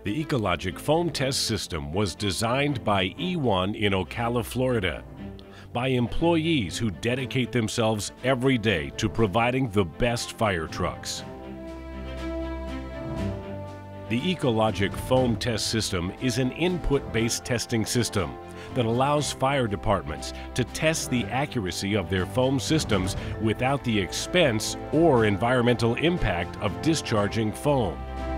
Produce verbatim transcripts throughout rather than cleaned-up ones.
The Ecologic foam test system was designed by E one in Ocala, Florida, by employees who dedicate themselves every day to providing the best fire trucks. The Ecologic foam test system is an input-based testing system that allows fire departments to test the accuracy of their foam systems without the expense or environmental impact of discharging foam.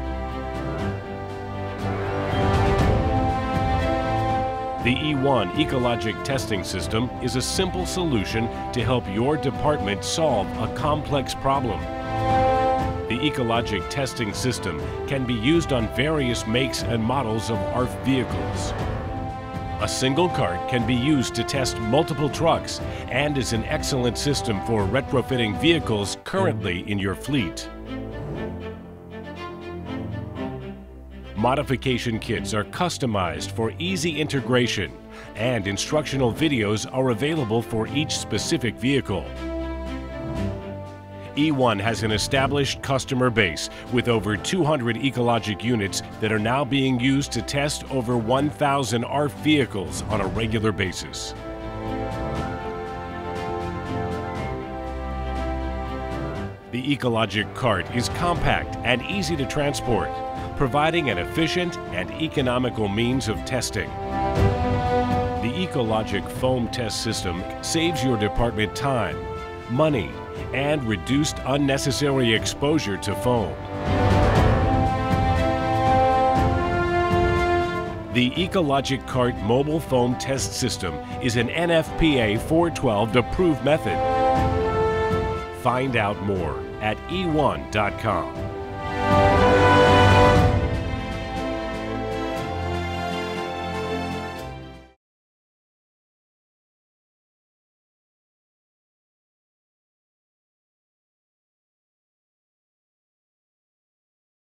The E one Ecologic testing system is a simple solution to help your department solve a complex problem. The Ecologic testing system can be used on various makes and models of A R F F vehicles. A single cart can be used to test multiple trucks and is an excellent system for retrofitting vehicles currently in your fleet. Modification kits are customized for easy integration, and instructional videos are available for each specific vehicle. E one has an established customer base with over two hundred Ecologic units that are now being used to test over one thousand A R F F vehicles on a regular basis. The Ecologic cart is compact and easy to transport, providing an efficient and economical means of testing. The Ecologic foam test system saves your department time, money, and reduced unnecessary exposure to foam. The Ecologic Cart Mobile Foam Test System is an N F P A four twelve approved method. Find out more at e one dot com.